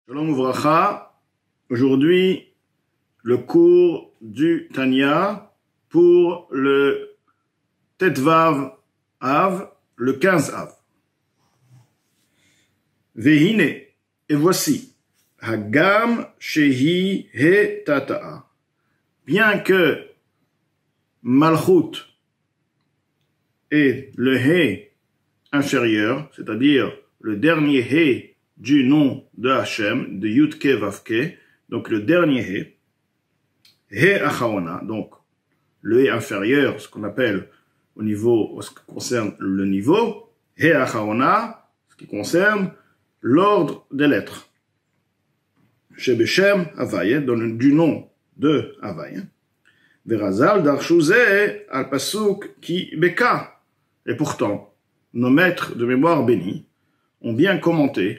Shalom Uvracha. Aujourd'hui, le cours du Tanya pour le Tetvav Av, le 15 Av. Vehine, et voici, Hagam Shehi He Tata'a. Bien que Malchut est le He inférieur, c'est-à-dire le dernier He du nom de Hachem, de Yudke Vavke, donc le dernier He, He Achaona, donc le He inférieur, ce qu'on appelle au niveau, ce qui concerne le niveau, He Achaona, ce qui concerne l'ordre des lettres. Shebeshem Havaye, du nom de Havaye. Verazal Darshuze al Pasuk Ki Beka. Et pourtant, nos maîtres de mémoire bénis ont bien commenté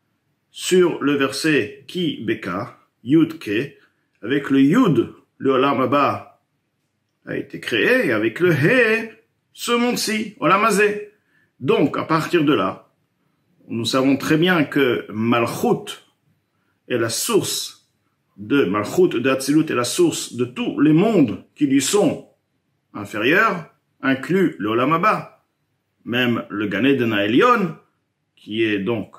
sur le verset Ki Beka, Yud Ke, avec le Yud, le Olam Haba a été créé, et avec le He, ce monde-ci, Olam Hazé. Donc, à partir de là, nous savons très bien que Malchut est la source de Malchut de Hatzilut est la source de tous les mondes qui lui sont inférieurs, inclus le Olam Haba, même le Gan Eden Elyon, qui est donc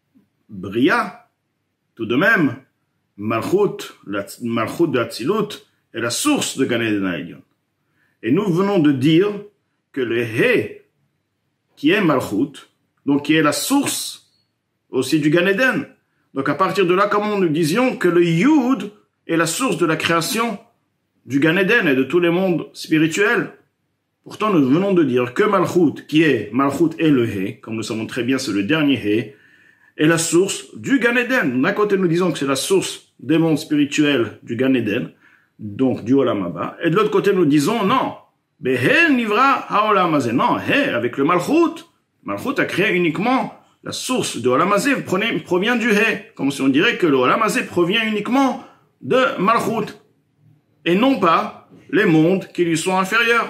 Bria, tout de même, Malchut de Hatzilut est la source de Gan Eden Elyon. Et nous venons de dire que le He, qui est Malchut, donc qui est la source aussi du Gan Eden. Donc à partir de là, comme nous disions que le Yud est la source de la création du Gan Eden et de tous les mondes spirituels. Pourtant, nous venons de dire que Malchut, qui est Malchut et le He, comme nous savons très bien, c'est le dernier He, est la source du Gan Eden. D'un côté, nous disons que c'est la source des mondes spirituels du Gan Eden, donc du Olam Haba, et de l'autre côté, nous disons non. Behe nivra haolam hazé. Non, He, avec le Malchut a créé uniquement la source de Olam Hazé provient du He, comme si on dirait que le Olam Hazé provient uniquement de Malchut, et non pas les mondes qui lui sont inférieurs.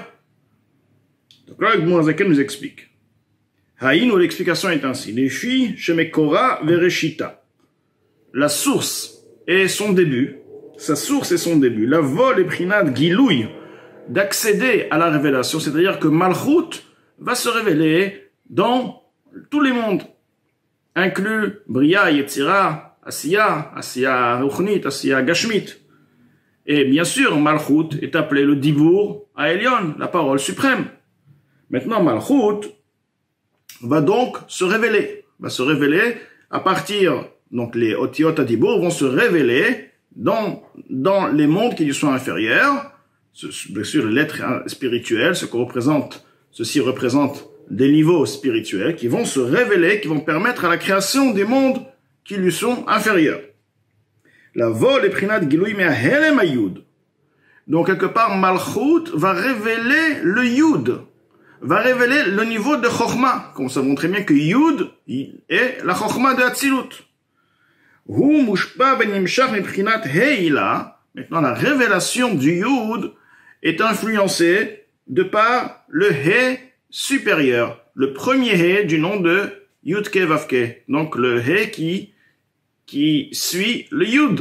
Donc là, le Mourazaken nous explique. Haïn, où l'explication est ainsi. Nefi, Shemekora, Vereshita. La source et son début, sa source et son début, la vol et prinad gilouille, d'accéder à la révélation, c'est-à-dire que Malchut va se révéler dans tous les mondes, inclus Bria, Yetzira, Asiya Ruchnit, Asiya Gashmit. Et bien sûr, Malchut est appelé le Dibour à Elyon, la parole suprême. Maintenant, Malchut va donc se révéler à partir, donc les Otiot Adibour vont se révéler dans les mondes qui lui sont inférieurs. Bien sûr, les lettres spirituelles, ceci représente des niveaux spirituels qui vont se révéler, qui vont permettre à la création des mondes qui lui sont inférieurs. La vol et prinad gilouy me'ahelem ayud. Donc, quelque part, Malchut va révéler le Yud, va révéler le niveau de Chokhmah. Comme nous savons très bien que Yud est la Chokhmah de Hatzilut. Hu mushpa ben nimshach meprinat heila. Maintenant, la révélation du Yud est influencée de par le He supérieur, le premier He du nom de Yudke Vavke. Donc, le He qui suit le Yud.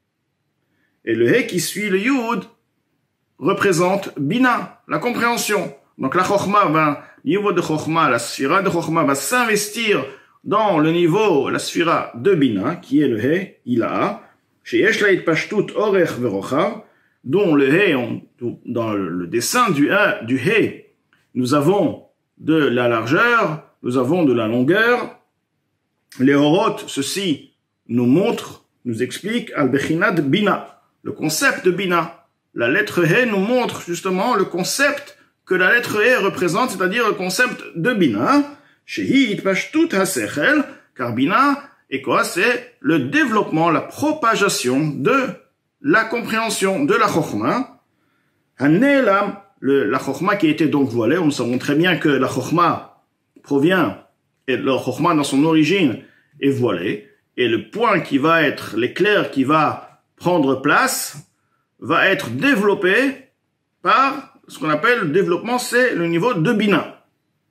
Et le He qui suit le Yud représente Bina, la compréhension. Donc la Chokhmah niveau de Chokhmah, la Sphira de Chokhmah va s'investir dans le niveau, la Sphira de Bina, qui est le He, Ilaha, chez Yeshlait Pashtut Orech Verochav, dont le He, dans le dessin du He, nous avons de la largeur, nous avons de la longueur. Les Horot, ceci nous montre, nous explique, Al-Bechinad Bina, le concept de Bina. La lettre He nous montre justement le concept que la lettre He représente, c'est-à-dire le concept de Bina, Shehi Itpashtut HaSechel, car Bina est quoi? C'est le développement, la propagation de la compréhension de la Chokhmah. Hanelam, la Chokhmah qui était donc voilée, nous savons très bien que la Chokhmah provient, et la Chokhmah dans son origine est voilée, et le point qui va être, l'éclair qui va prendre place, va être développé par ce qu'on appelle le développement, c'est le niveau de Bina.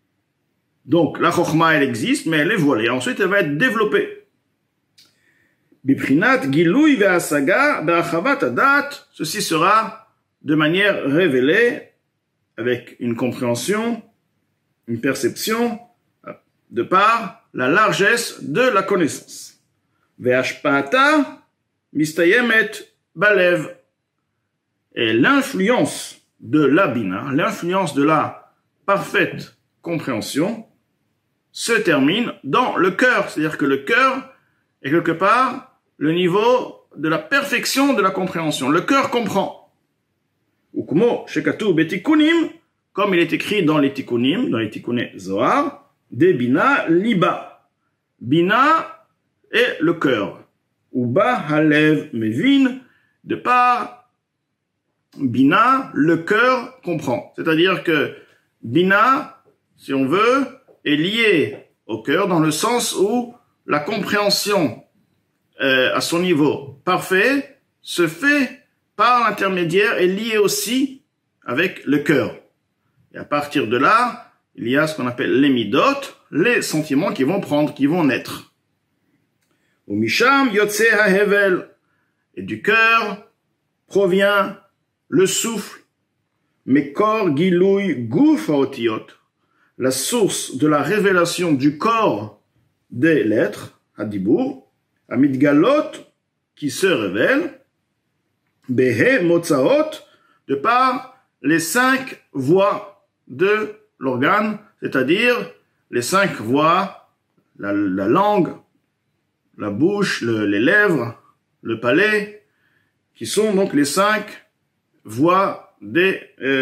Donc, la Chokhmah, elle existe, mais elle est voilée. Ensuite, elle va être développée. Biprinat Gilui ve'asaga be'achavat adat. Ceci sera de manière révélée, avec une compréhension, une perception, de par la largesse de la connaissance. Ve'ashpa'ata mistayemet balev. Et l'influence de la bina, l'influence de la parfaite compréhension, se termine dans le cœur. C'est-à-dire que le cœur est quelque part le niveau de la perfection de la compréhension. Le cœur comprend. Ukmo shekatu betikunim, comme il est écrit dans les tikkunim, dans les tikkuné Zohar, de bina liba. Bina est le cœur. Uba halev mevin, de par bina, le cœur comprend. C'est-à-dire que bina, si on veut, est lié au cœur dans le sens où la compréhension à son niveau parfait se fait par l'intermédiaire et lié aussi avec le cœur. Et à partir de là, il y a ce qu'on appelle les midot, les sentiments qui vont prendre, qui vont naître. Umisham yotse hahevel, et du cœur provient le souffle, mekor gilui guf haotiot, la source de la révélation du corps des lettres, hadibur, amidgalot, qui se révèle, behe motzaot, de par les 5 voies de l'organe, c'est-à-dire les 5 voies, la langue, la bouche, les lèvres, le palais, qui sont donc les 5 voies de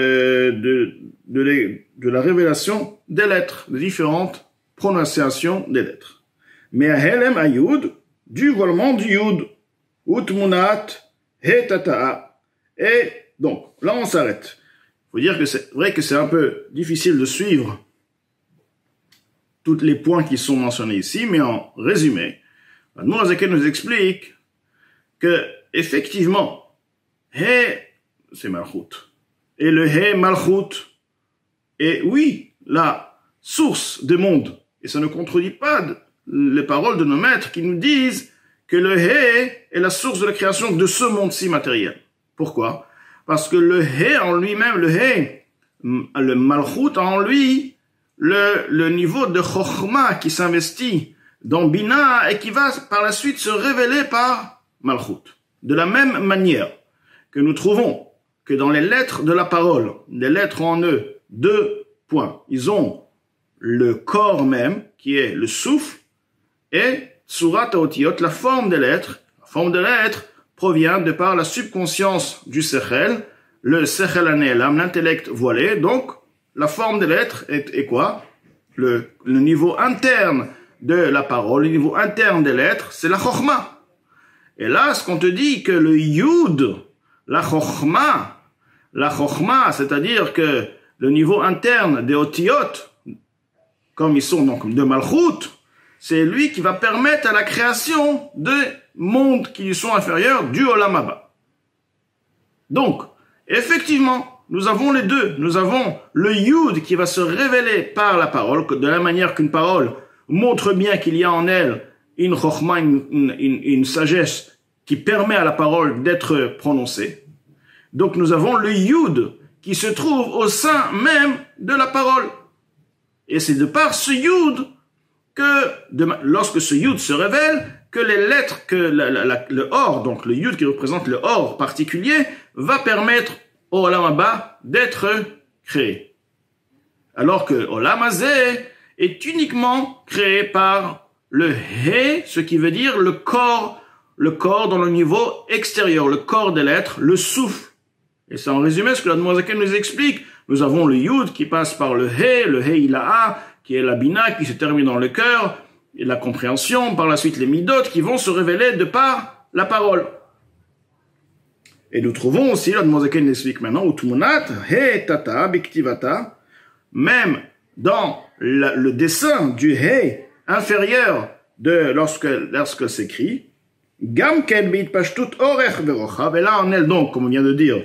la révélation des lettres, des différentes prononciations des lettres. Mais à helem ayud, du voilement du yud, utmunat, hetata'a. Et donc, là on s'arrête. Il faut dire que c'est vrai que c'est un peu difficile de suivre tous les points qui sont mentionnés ici, mais en résumé, Admor Azaken nous explique que, effectivement, He, c'est Malchut. Et le He Malchut est, oui, la source des mondes. Et ça ne contredit pas les paroles de nos maîtres qui nous disent que le He est la source de la création de ce monde-ci matériel. Pourquoi? Parce que le He en lui-même, le He, le Malchut en lui, le niveau de Chochma qui s'investit dans Bina et qui va par la suite se révéler par Malchut. De la même manière que nous trouvons que dans les lettres de la parole, les lettres en eux, 2 points. Ils ont le corps même, qui est le souffle, et Tsurat Haotiyot, la forme des lettres. La forme des lettres provient de par la subconscience du Sechel, le Sechel Anelam, l'intellect voilé. Donc, la forme des lettres est quoi? Le niveau interne de la parole, le niveau interne des lettres, c'est la Chochma. Et là, ce qu'on te dit que le Yud, la Chochma, c'est-à-dire que le niveau interne des Otiyot, comme ils sont donc de Malchut, c'est lui qui va permettre à la création de mondes qui lui sont inférieurs du Olam Haba. Donc, effectivement, nous avons les deux. Nous avons le Yud qui va se révéler par la parole, de la manière qu'une parole montre bien qu'il y a en elle une chokhma, une sagesse qui permet à la parole d'être prononcée. Donc nous avons le Yud qui se trouve au sein même de la parole. Et c'est de par ce Yud que, lorsque ce Yud se révèle, que les lettres, que le Or, donc le Yud qui représente le Or particulier, va permettre au Olam Haba d'être créé. Alors que Olam Hazeh est uniquement créé par le He, ce qui veut dire le corps dans le niveau extérieur, le corps des lettres, le souffle. Et c'est en résumé ce que l'Admor Zaken nous explique. Nous avons le Yud qui passe par le He Ilaha, qui est la Bina, qui se termine dans le cœur, et la compréhension, par la suite les Midot, qui vont se révéler de par la parole. Et nous trouvons aussi, l'Admor Zaken explique maintenant, Utmunat, He Tata, Biktivata, même dans le dessin du He inférieur de lorsque s'écrit, Gam ken bitpashtut orech verochav, et là on est donc, comme on vient de dire,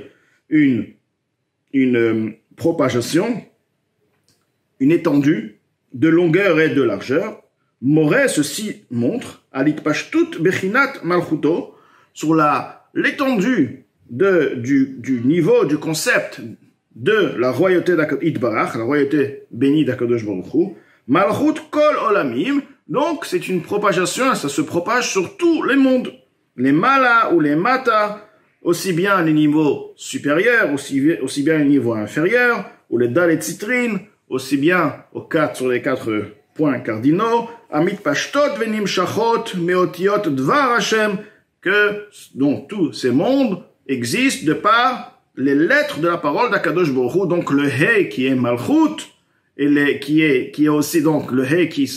une propagation, une étendue de longueur et de largeur, Moré, ceci montre, Alitpashtut Bechinat Malchuto, sur l'étendue du niveau, du concept de la royauté d'Itbarach, la royauté bénie d'Akadosh Baruch Hu, Malchut Kol Olamim, donc c'est une propagation, ça se propage sur tous les mondes. Les Mala ou les Mata, aussi bien les niveaux supérieurs, aussi bien les niveaux inférieurs, ou les Dalet Citrine, aussi bien sur les 4 points cardinaux, Amit Pashtot Venim Shachot Meotiot Dvar Hashem, que donc tous ces mondes existent de par les lettres de la parole d'Akadosh Baruch Hu, donc le He qui est Malchut, et qui est aussi donc le He qui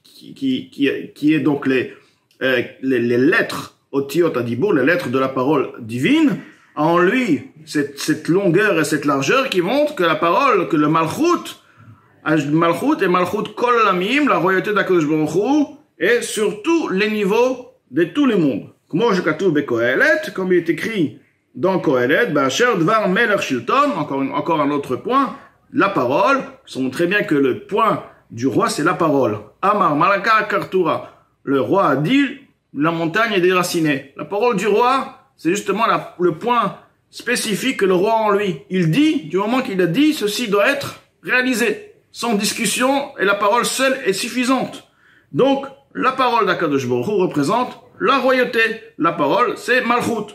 est donc les lettres Otiot Adibur, les lettres de la parole divine, en lui cette longueur et cette largeur qui montrent que la parole, que le Malchut et Malchut Kol Olamim, la royauté d'Akadosh Baruch Hu, est sur tous les niveaux de tous les mondes. Comme il est écrit dans Kohelet, Ba'asher Dvar Melech Shilton, encore un autre point, la parole, ça montre très bien que le point du roi, c'est la parole. Amar Malaka Kartura, le roi a dit, la montagne est déracinée. La parole du roi, c'est justement le point spécifique que le roi a en lui. Il dit, du moment qu'il a dit, ceci doit être réalisé, sans discussion, et la parole seule est suffisante. Donc, la parole d'Akadosh Baruch Hu représente la royauté. La parole, c'est Malchut.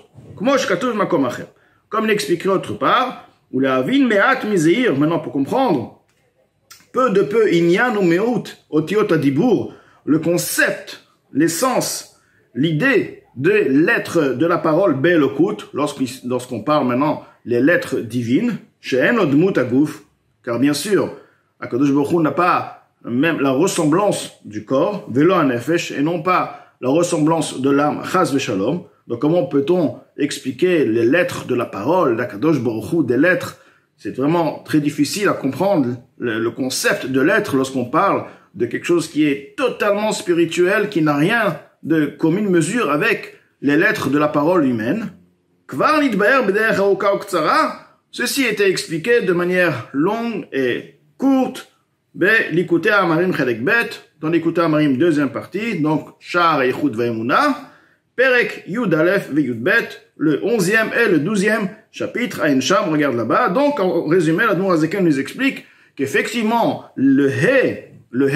Comme l'expliquerait autre part, ou la Avin Me'at Mizeir, maintenant pour comprendre, peu de peu, Inyan ou Me'ut, Otiot Adibur, le concept, l'essence, l'idée des lettres de la parole Be'elokut, lorsqu'on parle maintenant les lettres divines, She'en Odmut Aguf, car bien sûr, Akadosh Baruch Hu n'a pas même la ressemblance du corps, Velo Hanefesh, et non pas la ressemblance de l'âme, Chas Veshalom. Donc comment peut-on expliquer les lettres de la parole d'Akadosh Baruch Hu, des lettres? C'est vraiment très difficile à comprendre le concept de lettres lorsqu'on parle de quelque chose qui est totalement spirituel, qui n'a rien de commune mesure avec les lettres de la parole humaine. Kvar nitbaer b'derech haoka uktsara, ceci était expliqué de manière longue et courte, l'Ikutei Amarim Chelek Bet, dans l'Ikutei Amarim deuxième partie, donc Sha'ar Eichut Ve'emuna, Perek Yud Aleph ve Yud Bet, le 11e et le 12e chapitre, Aïn Sham, regarde là-bas. Donc, en résumé, l'Admor HaZaken nous explique qu'effectivement, le He,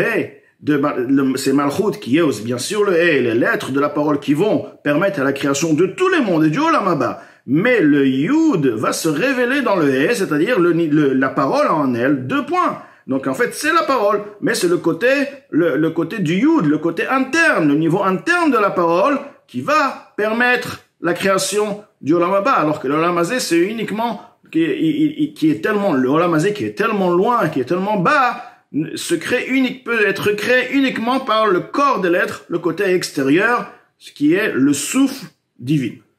c'est Malchut qui est aussi, bien sûr, le He, les lettres de la parole qui vont permettre à la création de tous les mondes et du Olam Haba. Mais le Yud va se révéler dans le He, c'est-à-dire la parole en elle, 2 points. Donc en fait, c'est la parole, mais c'est le côté du Yud, le côté interne, le niveau interne de la parole qui va permettre la création du Olam Haba, alors que le Olam Hazé, c'est uniquement le Olam Hazé qui est tellement loin, qui est tellement bas, peut être créé uniquement par le corps des lettres, le côté extérieur, ce qui est le souffle divin.